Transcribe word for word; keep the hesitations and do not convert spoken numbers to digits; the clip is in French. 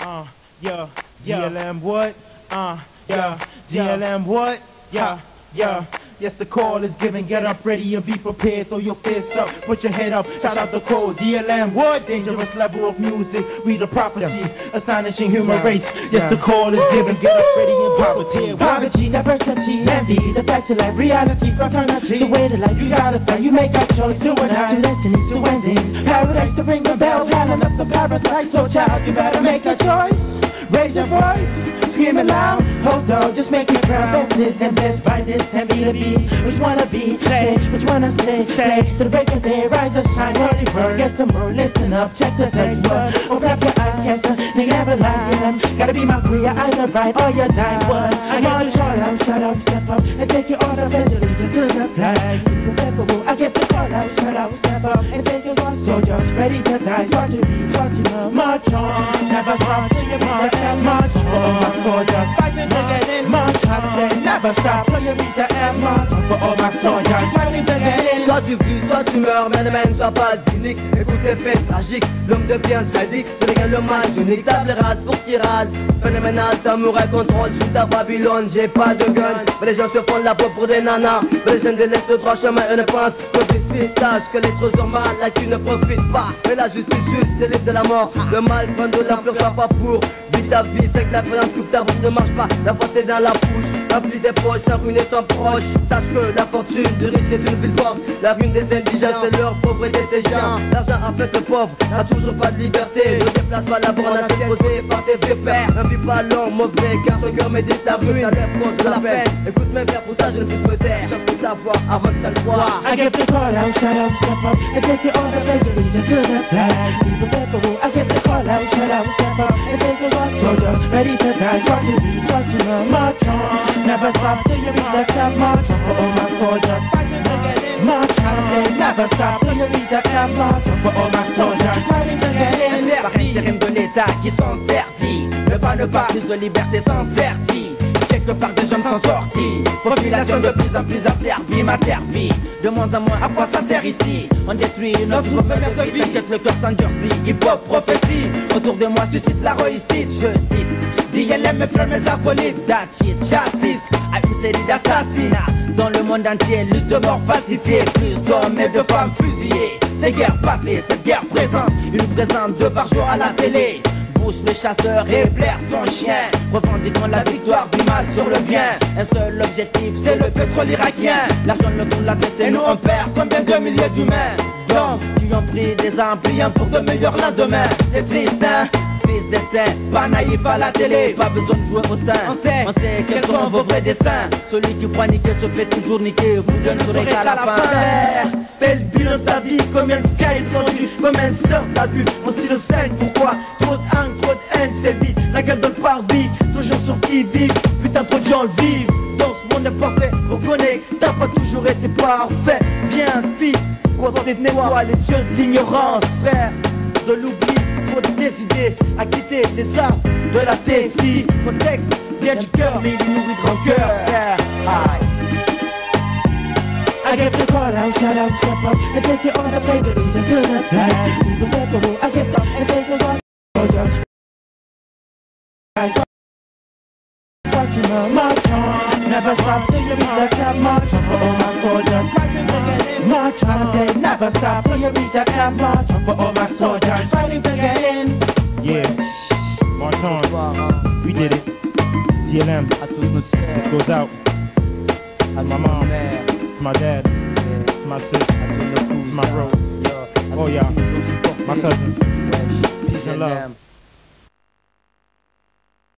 Uh, yeah, yeah. D L M what? Uh, yeah. D L M what? Yeah, yeah. Yes, the call is given. Get up ready and be prepared. Throw your fists up, put your head up. Shout out the code. D L M what? Dangerous level of music. Read the prophecy, astonishing human race. Yes, the call is given. Get up ready and poverty. Poverty, diversity, envy, the facts of life, reality, fraternity. The way to life, you gotta find. You make a choice, do or die. To listening to endings, paradise to ring the bells, handing up the parasite. So child, you better make a choice. Raise your voice, scream it loud. Hold on, just make it proud. Best is and best, find this and be the be. Which wanna be, say, which wanna stay, stay. To the break of day, rise and shine, early bird. Get some more, listen up, check the text word. Open up your eyes, cancer, nigga never lie to them. Gotta be my free, you're either right or you're dying. What? I gotta shout out, shout out, step up, and take your order, eventually just to the flag. Be I get the call out, shout out, step up, and take your one soldiers ready to die. Start to be, start to know, march on, never stop till you march and march on. My soldiers fighting to get in, march on, say never stop till you reach the end, march on. For all my soldiers fighting to get in. Soit tu vis, soit tu meurs, mais ne mène sois pas cynique. Écoute ces faits tragiques, l'homme devient sadique. Je dégaine le mal, je nique table rase pour qu'il rase. Phénoménal, samouraï contrôle, juste à Babylone, j'ai pas de gun. Mais les gens se font de la peau pour des nanas. Mais les jeunes délaissent le droit chemin et ne pensent qu'au défi. Sache que les choses sont mal, là tu ne profites pas. Mais la justice juste, c'est l'île de la mort. Le mal prend de l'ampleur, sois pas pour. Vis ta vie, c'est que la présence coupe ta bouche ne marche pas. La force est dans la bouche. La vie des proches, la ruine est ton proche. Sache que la fortune du riche est une ville forte. La ruine des indigents, c'est leur pauvreté, ces gens. L'argent a fait le pauvre, n'a toujours pas de liberté. Ne déplace pas la borne à tête posée par tes vieux pères. Un vie pas long, mauvais, car ton cœur médite la ruine. Ça lève de la peine. Écoute mes vers, pour ça je ne puisse me taire. Je peux savoir avant que ça le voie. I get the call out, shout out, step up, and take your order, eventually just to the flag. Be prepared. I get the call out, shout out, step up, and take your one soldiers ready to die. Start to be, start to know, march on. Never stop till you reach the top, march on. For all my soldiers fighting to get in, march on. Say never stop till you reach the top, march on. For all my soldiers fighting to get in. Par intérim de l'État qui s'en sertit, ne pas ne pas plus de liberté s'en sertit. Quelque part des jeunes sont sortis. Population de plus en plus asservie, ma terre vit de moins en moins. À quoi ça sert ici? On détruit notre première de vie. T'inquiète, le cœur s'endurcit. Hip-hop prophétie autour de moi suscite la réussite. Je cite D L M me pleure mes acolytes. That's shit, j'assiste à une série d'assassinats dans le monde entier. Lutte de morts falsifiées, plus d'hommes et de femmes fusillés. Ces guerres passées, cette guerre présente, une présente deux par jour à la télé. Bouche le chasseur et plaire son chien, revendiquant la victoire du mal sur le bien. Un seul objectif, c'est le pétrole irakien. L'argent le tourne la tête et nous on perd combien de milliers d'humains d'hommes qui ont pris des empliants pour de meilleurs lendemains. C'est triste hein, fils d'Étain, pas naïf à la télé, pas besoin de jouer au sein. On sait, on sait quels sont vos vrais destins. Celui qui croit niquer se fait toujours niquer, vous ne saurez qu'à la fin. Fais le bilan de ta vie, combien de skies sont dus, combien de stars t'as vu. Mon style saigne, pourquoi? Trop de haine, trop de haine, c'est vite. La gueule donne par vie, toujours sur qui vive. Putain, trop de gens le vivent. Dans ce monde imparfait, reconnais, t'as pas toujours été parfait. Viens, fils, nettoie les cieux de l'ignorance. Frère, de l'oubli, faut décider à quitter les armes de la Tessie. Ton texte vient du cœur, mais il nourrit de rancœur. Yeah, aïe. I get the call out, shout out, step up, and take your order, eventually just to the flag. Be prepared. I get up and take your one soldiers. Start to know, march on. Never stop till you reach the top, march on. For all my soldiers fighting to get in, march on. Say never stop till you reach the top, march on. For all my soldiers fighting to get in. Yeah, march on. We did it. D L M. This goes out to my mom, to my dad, to my sister, to my bro. Oh yeah, my cousins. Peace and love.